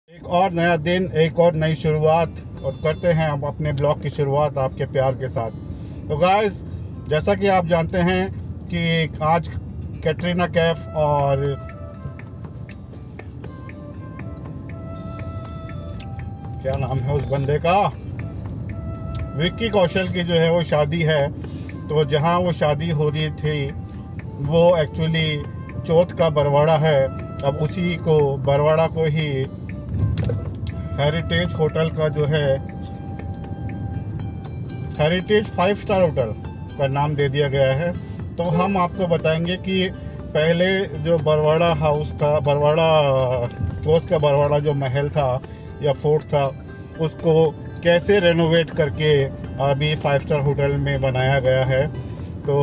एक और नया दिन, एक और नई शुरुआत, और करते हैं हम अपने ब्लॉग की शुरुआत आपके प्यार के साथ। तो गाइस, जैसा कि आप जानते हैं कि आज कैटरीना कैफ और क्या नाम है उस बंदे का, विक्की कौशल की जो है वो शादी है। तो जहां वो शादी हो रही थी वो एक्चुअली चौथ का बरवाड़ा है। अब उसी को बरवाड़ा को ही हेरिटेज होटल का जो है हेरिटेज 5 स्टार होटल का नाम दे दिया गया है। तो हम आपको बताएंगे कि पहले जो बरवाड़ा हाउस था, बरवाड़ा चौथ का बरवाड़ा जो महल था या फोर्ट था, उसको कैसे रेनोवेट करके अभी 5 स्टार होटल में बनाया गया है। तो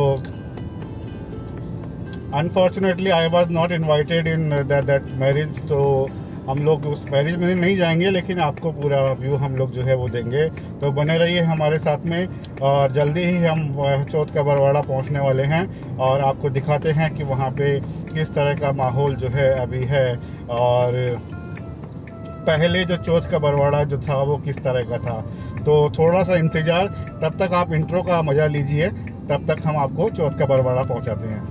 unfortunately I was not invited in that marriage. तो हम लोग उस मैरिज में नहीं जाएंगे, लेकिन आपको पूरा व्यू हम लोग जो है वो देंगे। तो बने रहिए हमारे साथ में, और जल्दी ही हम चौथ का बरवाड़ा पहुंचने वाले हैं और आपको दिखाते हैं कि वहां पे किस तरह का माहौल जो है अभी है, और पहले जो चौथ का बरवाड़ा जो था वो किस तरह का था। तो थोड़ा सा इंतज़ार, तब तक आप इंट्रो का मज़ा लीजिए, तब तक हम आपको चौथ का बरवाड़ा पहुँचाते हैं।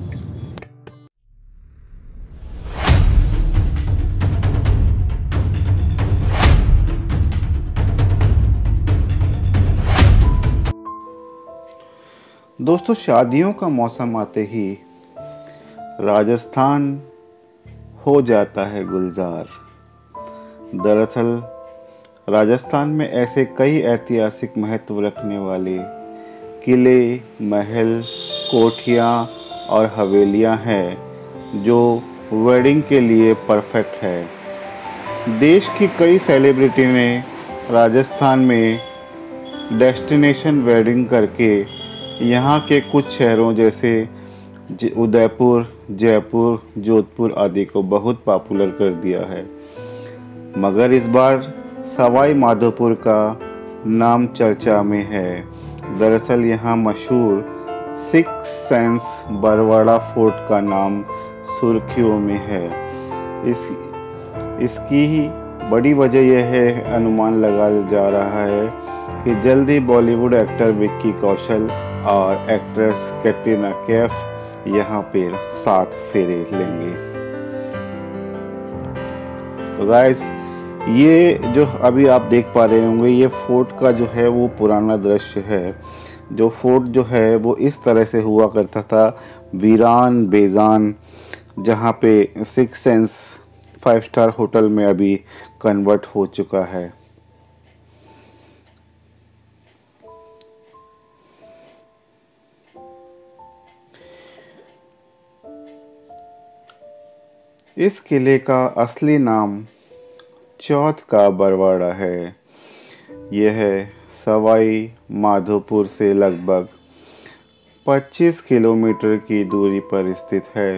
दोस्तों, शादियों का मौसम आते ही राजस्थान हो जाता है गुलजार। दरअसल राजस्थान में ऐसे कई ऐतिहासिक महत्व रखने वाले किले, महल, कोठियाँ और हवेलियाँ हैं जो वेडिंग के लिए परफेक्ट है। देश की कई सेलिब्रिटी ने राजस्थान में डेस्टिनेशन वेडिंग करके यहाँ के कुछ शहरों जैसे उदयपुर, जयपुर, जोधपुर आदि को बहुत पॉपुलर कर दिया है। मगर इस बार सवाई माधोपुर का नाम चर्चा में है। दरअसल यहाँ मशहूर 6 सेंस बरवाड़ा फोर्ट का नाम सुर्खियों में है। इसकी ही बड़ी वजह यह है, अनुमान लगाया जा रहा है कि जल्दी बॉलीवुड एक्टर विक्की कौशल और एक्ट्रेस कैटरीना कैफ यहाँ पे 7 फेरे लेंगे। तो गाइस, ये जो अभी आप देख पा रहे होंगे, ये फोर्ट का जो है वो पुराना दृश्य है। जो फोर्ट जो है वो इस तरह से हुआ करता था, वीरान बेजान, जहाँ पे 6 सेंस 5 स्टार होटल में अभी कन्वर्ट हो चुका है। इस किले का असली नाम चौथ का बरवाड़ा है। यह सवाई माधोपुर से लगभग 25 किलोमीटर की दूरी पर स्थित है।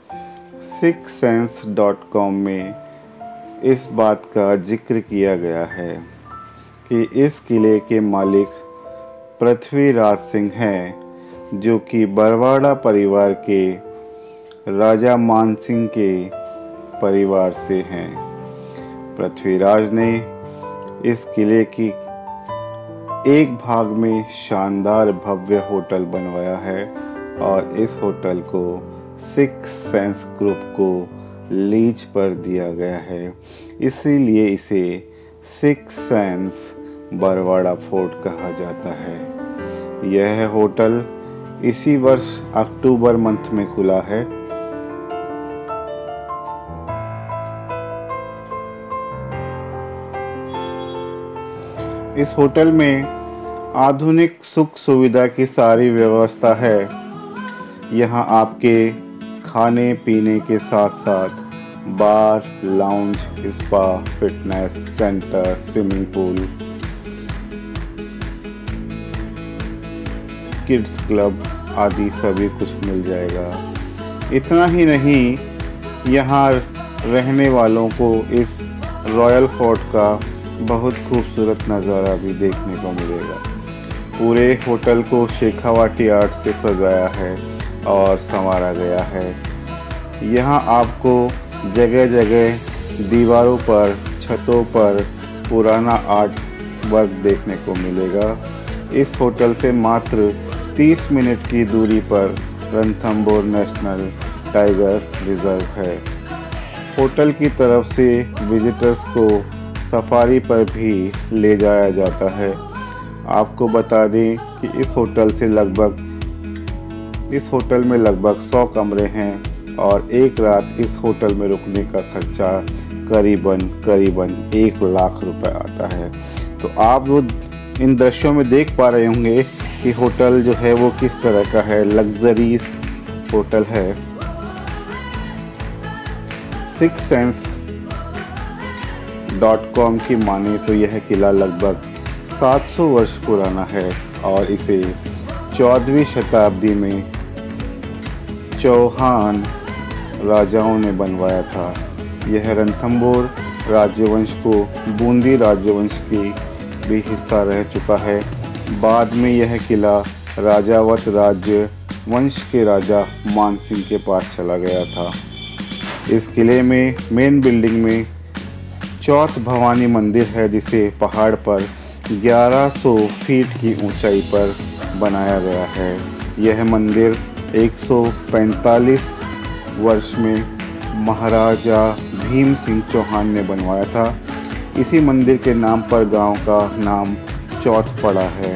6sense.com में इस बात का जिक्र किया गया है कि इस किले के मालिक पृथ्वीराज सिंह हैं, जो कि बरवाड़ा परिवार के राजा मानसिंह के परिवार से हैं। पृथ्वीराज ने इस किले की एक भाग में शानदार भव्य होटल बनवाया है और इस होटल को 6 सेंस ग्रुप को लीज पर दिया गया है। इसीलिए इसे 6 सेंस बरवाड़ा फोर्ट कहा जाता है। यह होटल इसी वर्ष अक्टूबर मंथ में खुला है। इस होटल में आधुनिक सुख सुविधा की सारी व्यवस्था है। यहाँ आपके खाने पीने के साथ साथ bar, lounge, spa, fitness centre, swimming pool, kids club आदि सभी कुछ मिल जाएगा। इतना ही नहीं, यहाँ रहने वालों को इस रॉयल फोर्ट का बहुत खूबसूरत नज़ारा भी देखने को मिलेगा। पूरे होटल को शेखावाटी आर्ट से सजाया है और संवारा गया है। यहाँ आपको जगह जगह दीवारों पर छतों पर पुराना आर्ट वर्क देखने को मिलेगा। इस होटल से मात्र 30 मिनट की दूरी पर रणथंभौर नेशनल टाइगर रिजर्व है। होटल की तरफ से विजिटर्स को सफारी पर भी ले जाया जाता है। आपको बता दें कि इस होटल में लगभग 100 कमरे हैं और एक रात इस होटल में रुकने का खर्चा करीबन 1 लाख रुपए आता है। तो आप वो इन दृश्यों में देख पा रहे होंगे कि होटल जो है वो किस तरह का है, लग्जरीज होटल है। sixsense.com की माने तो यह किला लगभग 700 वर्ष पुराना है और इसे 14वीं शताब्दी में चौहान राजाओं ने बनवाया था। यह रणथंभौर राज्यवंश को बूंदी राज्यवंश की भी हिस्सा रह चुका है। बाद में यह किला राजावत राज्य वंश के राजा मानसिंह के पास चला गया था। इस किले में मेन बिल्डिंग में चौथ भवानी मंदिर है, जिसे पहाड़ पर 1100 फीट की ऊंचाई पर बनाया गया है। यह मंदिर 145 वर्ष में महाराजा भीम सिंह चौहान ने बनवाया था। इसी मंदिर के नाम पर गांव का नाम चौथ पड़ा है।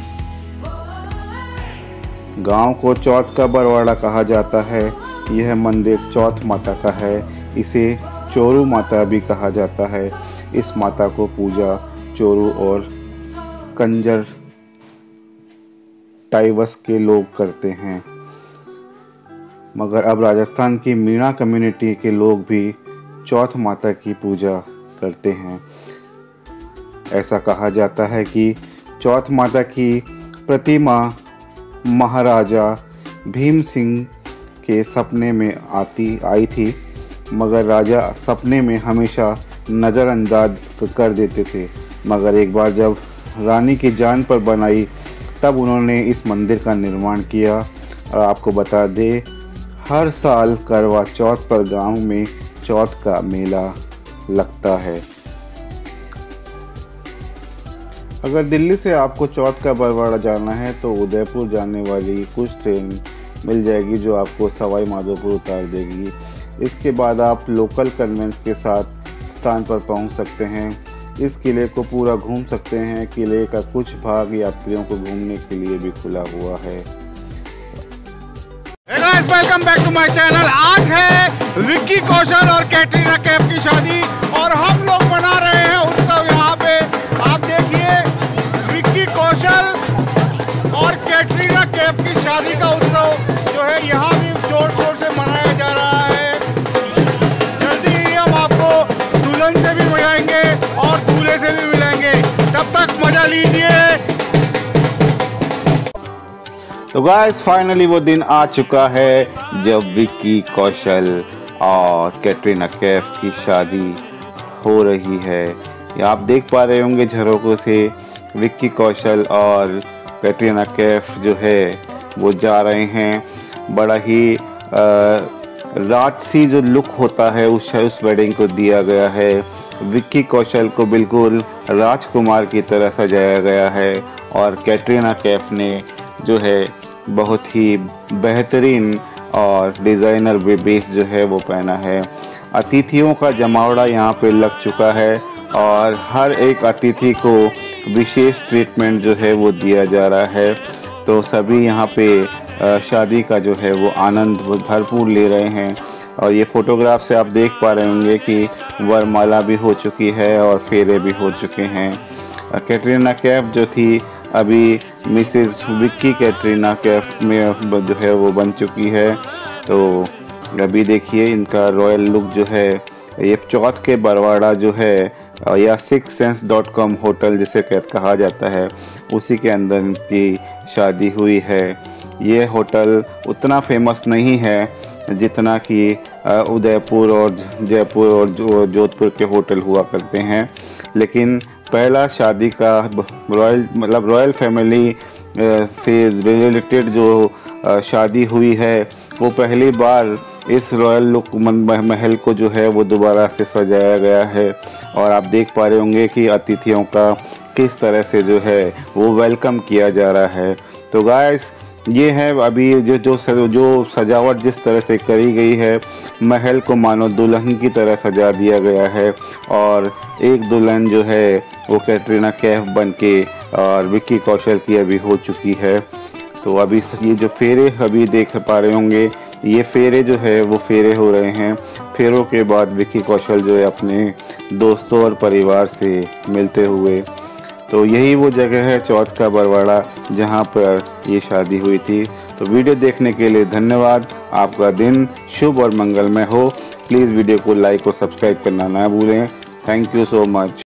गांव को चौथ का बरवाड़ा कहा जाता है। यह मंदिर चौथ माता का है। इसे चोरू माता भी कहा जाता है। इस माता को पूजा चोरू और कंजर टाइवस के लोग करते हैं, मगर अब राजस्थान की मीणा कम्युनिटी के लोग भी चौथ माता की पूजा करते हैं। ऐसा कहा जाता है कि चौथ माता की प्रतिमा महाराजा भीम सिंह के सपने में आई थी, मगर राजा सपने में हमेशा नज़रअंदाज कर देते थे। मगर एक बार जब रानी की जान पर बनाई तब उन्होंने इस मंदिर का निर्माण किया। और आपको बता दें, हर साल करवा चौथ पर गांव में चौथ का मेला लगता है। अगर दिल्ली से आपको चौथ का बरवाड़ा जाना है तो उदयपुर जाने वाली कुछ ट्रेन मिल जाएगी जो आपको सवाई माधोपुर उतार देगी। इसके बाद आप लोकल कन्वेंस के साथ स्थान पर पहुंच सकते हैं। इस किले को पूरा घूम सकते हैं। किले का कुछ भाग यात्रियों को घूमने के लिए भी खुला हुआ है। Welcome back to my channel. आज है विक्की कौशल और कैटरीना कैफ की शादी और हम लोग मना रहे हैं उत्सव। यहाँ पे आप देखिए, विक्की कौशल और कैटरीना कैफ की शादी का उत्सव जो है यहाँ भी जोर शोर से मनाया जा रहा है। जल्दी ही हम आपको दुल्हन से भी मिलाएंगे और दूल्हे से भी मिलाएंगे। तब तक मजा लीजिए। तो गाइस, फाइनली वो दिन आ चुका है जब विक्की कौशल और कैटरीना कैफ की शादी हो रही है। ये आप देख पा रहे होंगे झरोकों से विक्की कौशल और कैटरीना कैफ जो है वो जा रहे हैं। बड़ा ही राजसी जो लुक होता है उस वेडिंग को दिया गया है। विक्की कौशल को बिल्कुल राजकुमार की तरह सजाया गया है और कैटरीना कैफ ने जो है बहुत ही बेहतरीन और डिज़ाइनर बेस जो है वो पहना है। अतिथियों का जमावड़ा यहाँ पे लग चुका है और हर एक अतिथि को विशेष ट्रीटमेंट जो है वो दिया जा रहा है। तो सभी यहाँ पे शादी का जो है वो आनंद भरपूर ले रहे हैं। और ये फोटोग्राफ से आप देख पा रहे होंगे कि वरमाला भी हो चुकी है और फेरे भी हो चुके हैं। कैटरीना कैफ जो थी अभी मिसेस विक्की कैटरीना कैफ में जो है वो बन चुकी है। तो अभी देखिए इनका रॉयल लुक जो है, ये चौथ के बरवाड़ा जो है या sixsense.com होटल जिसे कहा जाता है उसी के अंदर इनकी शादी हुई है। ये होटल उतना फेमस नहीं है जितना कि उदयपुर और जयपुर और जोधपुर के होटल हुआ करते हैं, लेकिन पहला शादी का रॉयल फैमिली से रिलेटेड जो शादी हुई है वो पहली बार इस रॉयल लुक महल को जो है वो दोबारा से सजाया गया है और आप देख पा रहे होंगे कि अतिथियों का किस तरह से जो है वो वेलकम किया जा रहा है। तो गाइस ये है अभी जो सजावट जिस तरह से करी गई है, महल को मानो दुल्हन की तरह सजा दिया गया है और एक दुल्हन जो है वो कैटरीना कैफ बन के और विक्की कौशल की अभी हो चुकी है। तो अभी ये जो फेरे अभी देख पा रहे होंगे, ये फेरे जो है वो फेरे हो रहे हैं। फेरों के बाद विक्की कौशल जो है अपने दोस्तों और परिवार से मिलते हुए। तो यही वो जगह है चौथ का बरवाड़ा जहां पर ये शादी हुई थी। तो वीडियो देखने के लिए धन्यवाद। आपका दिन शुभ और मंगलमय हो। प्लीज़ वीडियो को लाइक और सब्सक्राइब करना ना भूलें। Thank you so much.